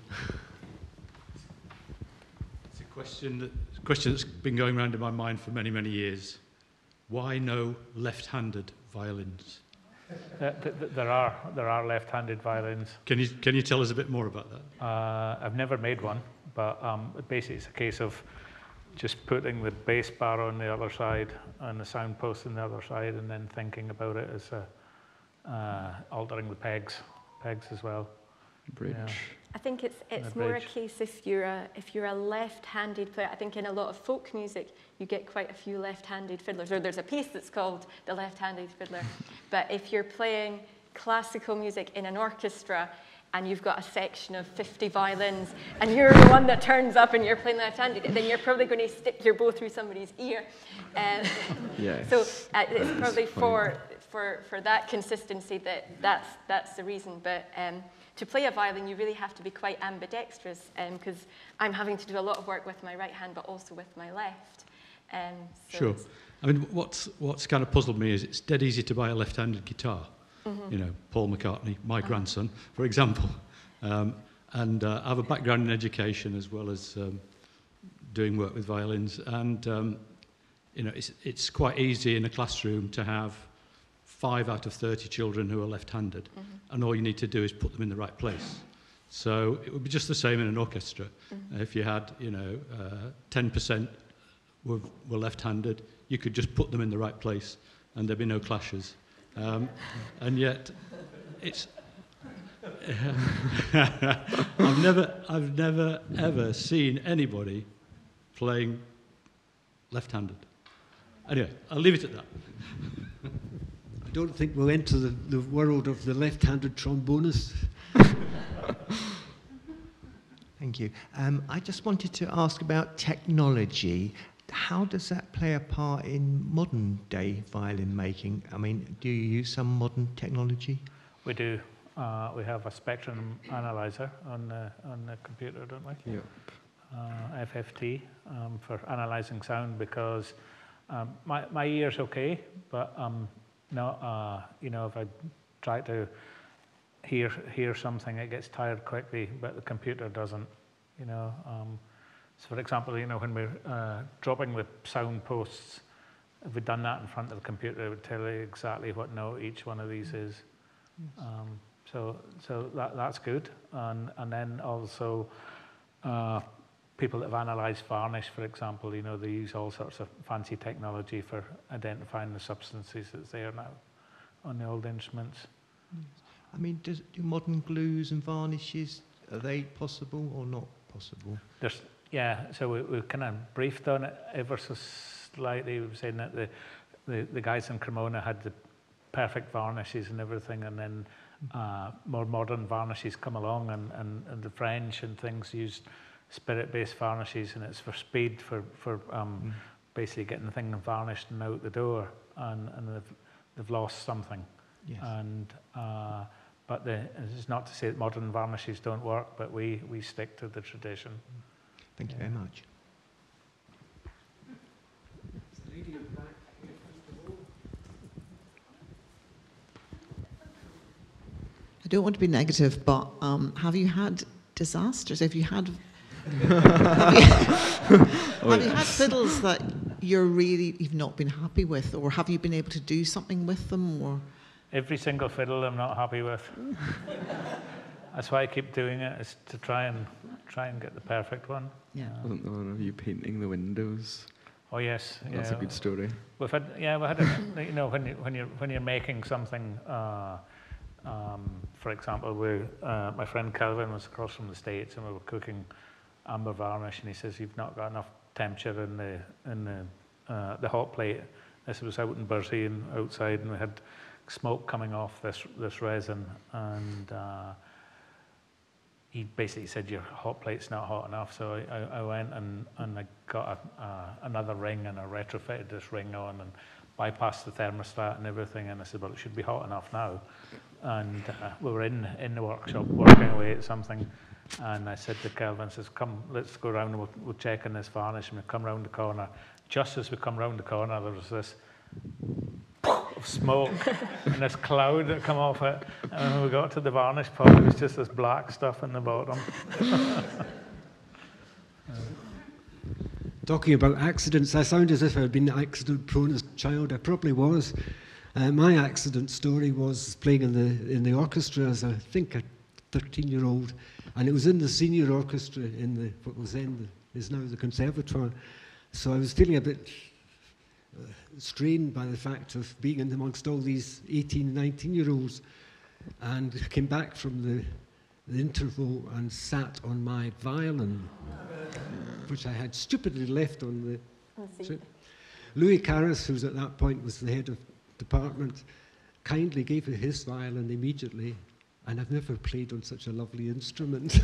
It's a question that's been going around in my mind for many, many years. Why no left-handed violins? There are left-handed violins. Can you tell us a bit more about that? I've never made one, but basically it's a case of just putting the bass bar on the other side and the sound post on the other side, and then thinking about it as altering the pegs as well. Bridge. Yeah. I think it's more a case if you're a left-handed player. I think in a lot of folk music you get quite a few left-handed fiddlers, or there's a piece that's called the left-handed fiddler. But if you're playing classical music in an orchestra and you've got a section of 50 violins and you're the one that turns up and you're playing left-handed, then you're probably going to stick your bow through somebody's ear. Yes. So it's probably for that consistency that's the reason. But to play a violin, you really have to be quite ambidextrous, because I'm having to do a lot of work with my right hand, but also with my left. So Sure. I mean, what's kind of puzzled me is it's dead easy to buy a left-handed guitar. Mm-hmm. You know, Paul McCartney, my grandson, for example. And I have a background in education as well as doing work with violins. And, you know, it's quite easy in a classroom to have 5 out of 30 children who are left-handed, mm-hmm. and all you need to do is put them in the right place. So it would be just the same in an orchestra. Mm-hmm. If you had, 10% were left-handed, you could just put them in the right place, and there'd be no clashes. And yet, it's I've never ever seen anybody playing left-handed. Anyway, I'll leave it at that. I don't think we'll enter the world of the left-handed trombonist. Thank you. I just wanted to ask about technology. How does that play a part in modern day violin making? I mean, do you use some modern technology? We do. We have a spectrum analyzer on the computer, don't we? Yep. FFT for analyzing sound, because my ear's okay, but if I try to hear something, it gets tired quickly, but the computer doesn't. So for example, when we're dropping the sound posts, if we'd done that in front of the computer, it would tell you exactly what note each one of these is. So that's good. And then also people that have analysed varnish, for example, they use all sorts of fancy technology for identifying the substances that's there now on the old instruments. I mean, do modern glues and varnishes, are they possible or not possible? So we kind of briefed on it ever so slightly. We were saying that the guys in Cremona had the perfect varnishes and everything, and then more modern varnishes come along, and the French and things used spirit-based varnishes, and it's for speed, for basically getting the thing varnished and out the door, and they've lost something. Yes. And but it's not to say that modern varnishes don't work, but we stick to the tradition. Thank you very much. I don't want to be negative, but have you had disasters? Have you had fiddles that you've not been happy with, or have you been able to do something with them? Or every single fiddle I'm not happy with. That's why I keep doing it, is to try and get the perfect one. Yeah. Wasn't there one of you painting the windows? Oh yes, That's a good story. We had it, when you're making something. For example, my friend Calvin was across from the States, and we were cooking amber varnish, and he says, "You've not got enough temperature in the hot plate. This was out in Burzine outside, and we had smoke coming off this resin, and he basically said, your hot plate's not hot enough. So I went and I got another ring, and I retrofitted this ring on and bypassed the thermostat and everything. And I said, well, it should be hot enough now. And we were in the workshop working away at something. And I said to Kelvin, says, come, let's go around and we'll check on this varnish. And we come round the corner. Just as we come round the corner, there was this of smoke and this cloud that come off it. And when we got to the varnish pot, it was just this black stuff in the bottom. Talking about accidents, I sound as if I'd been accident-prone as a child. I probably was. My accident story was playing in the orchestra as, I think, a 13-year-old, and it was in the senior orchestra in what was then is now the conservatoire. So I was feeling a bit strained by the fact of being in amongst all these 18, 19-year-olds, and came back from the interval and sat on my violin, which I had stupidly left on the... Louis Carras, who at that point was the head of department, kindly gave me his violin immediately, and I've never played on such a lovely instrument.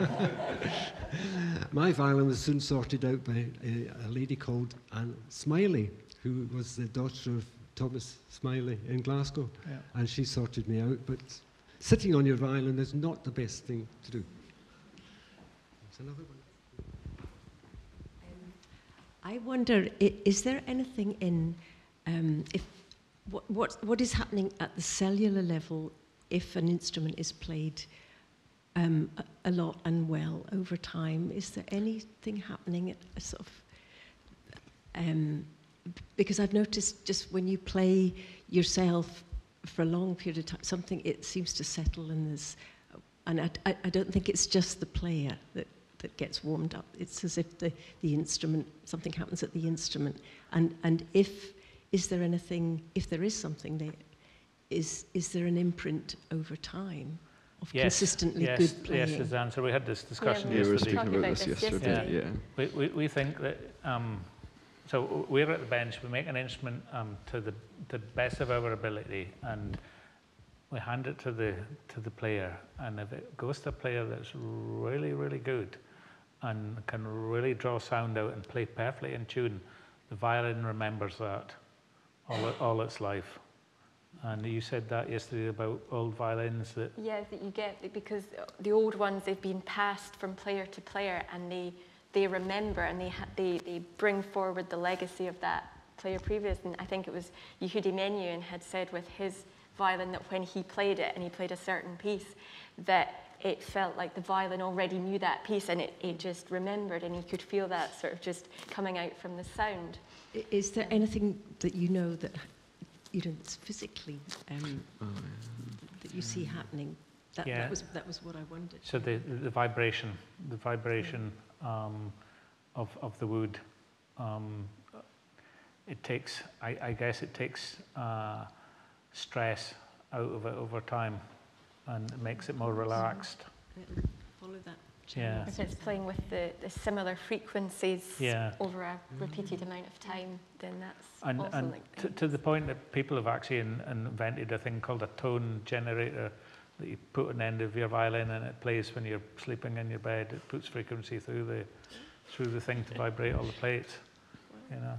My violin was soon sorted out by a lady called Anne Smiley, who was the daughter of Thomas Smiley in Glasgow, and she sorted me out. But sitting on your violin is not the best thing to do. There's another one. I wonder, is there anything in what is happening at the cellular level if an instrument is played a lot and well over time? Is there anything happening at a sort of because I've noticed just when you play yourself for a long period of time, it seems to settle in this, and I don't think it's just the player that gets warmed up. It's as if the instrument, something happens at the instrument, and if there is something there, is there an imprint over time of consistently good playing? Yes, is the answer. We had this discussion yesterday. We were speaking about this yesterday. Yeah. We think that, so we're at the bench, we make an instrument to the best of our ability, and we hand it to the player, and if it goes to a player that's really, really good and can really draw sound out and play perfectly in tune, the violin remembers that all its life. And you said that yesterday about old violins that... Yeah, that you get, because the old ones, they've been passed from player to player, and they remember, and they bring forward the legacy of that player previous. And I think it was Yehudi Menuhin had said with his violin that when he played it, and he played a certain piece, that it felt like the violin already knew that piece, and it just remembered, and he could feel that sort of just coming out from the sound. Is there anything that you know that that's physically that you see happening? That was what I wondered. So the vibration of the wood, it takes, I guess it takes stress out of it over time, and it makes it more relaxed. Follow that. Yeah. If it's playing with the similar frequencies over a repeated amount of time, then that's also and like... to the point that people have actually invented a thing called a tone generator that you put an end of your violin, and it plays when you're sleeping in your bed. It puts frequency through the thing to vibrate all the plates. You know.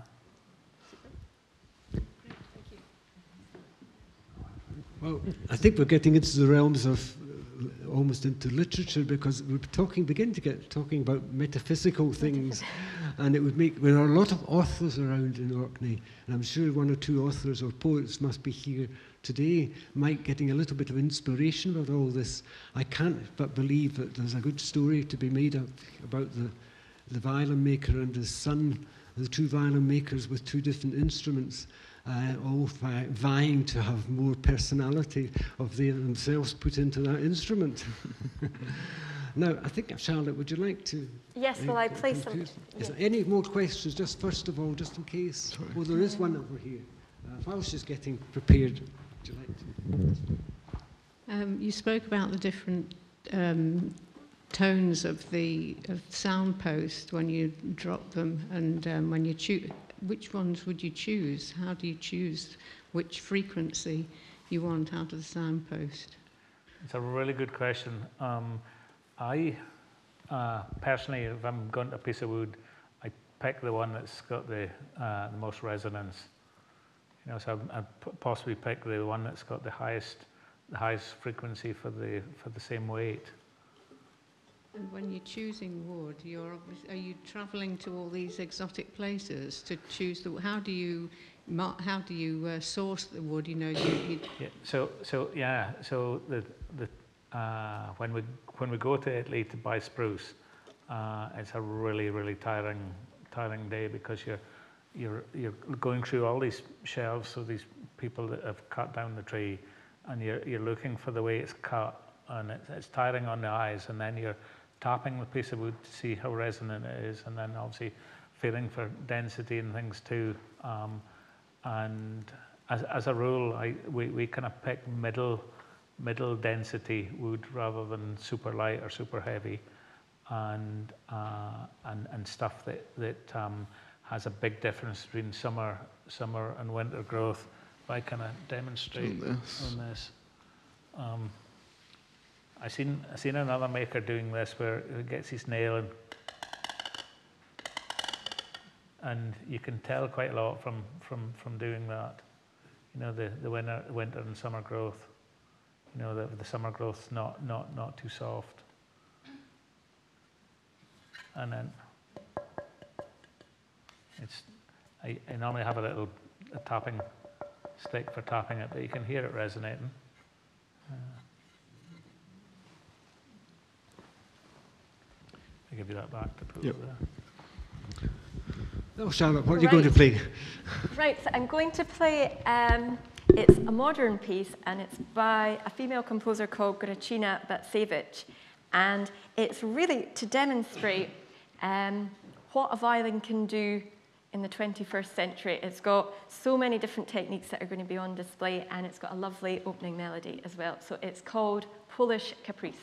Well, I think we're getting into the realms of almost into literature, because we're begin to get talking about metaphysical things, and it would make, there are a lot of authors around in Orkney, and I'm sure one or two authors or poets must be here today, Mike, getting a little bit of inspiration about all this. I can't but believe that there's a good story to be made up about the violin maker and his son, the two violin makers with two different instruments, all vying to have more personality of themselves put into that instrument. Now, I think, Charlotte, would you like to... Yes, well, I play some... Is there any more questions, just first of all, just in case? Well, there is one over here. While she's getting prepared, would you like to... You spoke about the different tones of the sound post when you drop them, and when you choose, which ones would you choose? How do you choose which frequency you want out of the sound post? It's a really good question. I personally, if I'm going to a piece of wood, I pick the one that's got the most resonance. You know, so I'd possibly pick the one that's got the highest frequency for the same weight. And when you're choosing wood, are you travelling to all these exotic places to choose the? How do you source the wood? You know, Yeah. So when we go to Italy to buy spruce, it's a really tiring day, because you're going through all these shelves of these people that have cut down the tree, and you're looking for the way it's cut, and it's tiring on the eyes, and then you're tapping the piece of wood to see how resonant it is, and then obviously feeling for density and things too. And as a rule, we kind of pick middle density wood rather than super light or super heavy, and stuff that has a big difference between summer and winter growth. I kind of demonstrate on this. I seen another maker doing this where he gets his nail and you can tell quite a lot from doing that. You know, the winter and summer growth. You know, the summer growth's not too soft. And then I normally have a tapping stick for tapping it, but you can hear it resonating. I'll give you that back to put it there. Oh, Charlotte, what are you going to play? Right, so I'm going to play, it's a modern piece, and it's by a female composer called Gracina Batsevich. And it's really to demonstrate what a violin can do in the 21st century. It's got so many different techniques that are going to be on display, and it's got a lovely opening melody as well. So it's called Polish Caprice.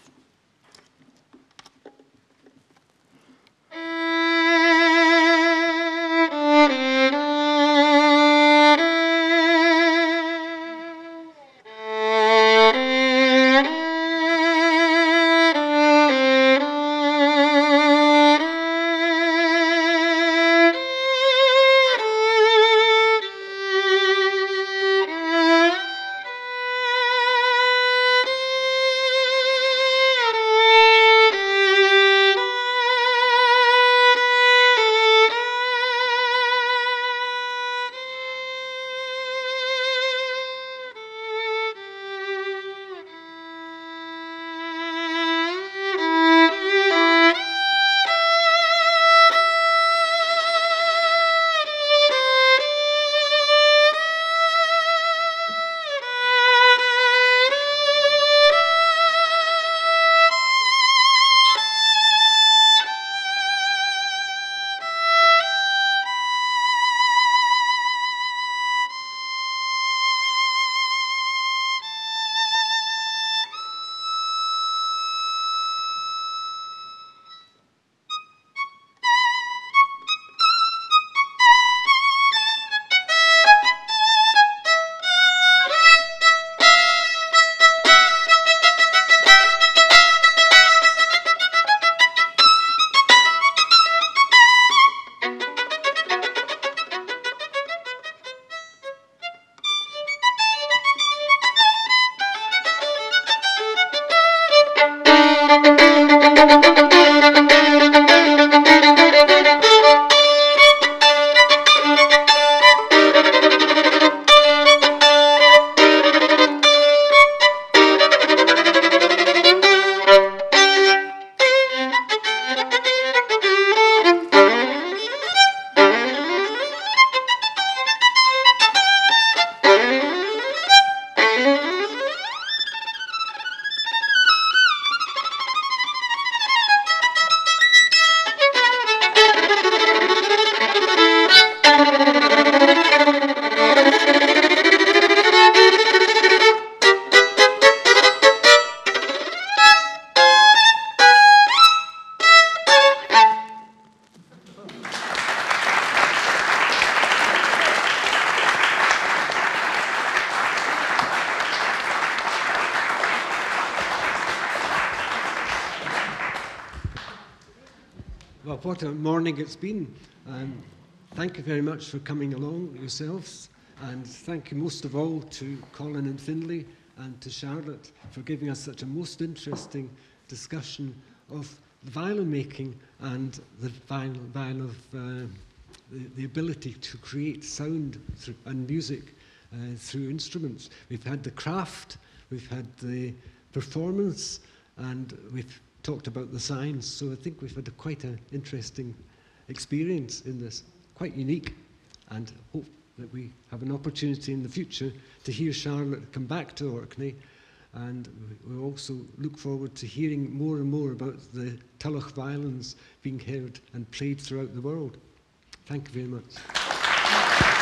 what a morning it's been. Thank you very much for coming along yourselves, and thank you most of all to Colin and Findlay and to Charlotte for giving us such a most interesting discussion of the violin making and the violin of the ability to create sound and music through instruments. We've had the craft, we've had the performance, and we've talked about the science. So I think we've had quite an interesting experience in this, quite unique, and hope that we have an opportunity in the future to hear Charlotte come back to Orkney. And we also look forward to hearing more and more about the Tulloch violins being heard and played throughout the world. Thank you very much.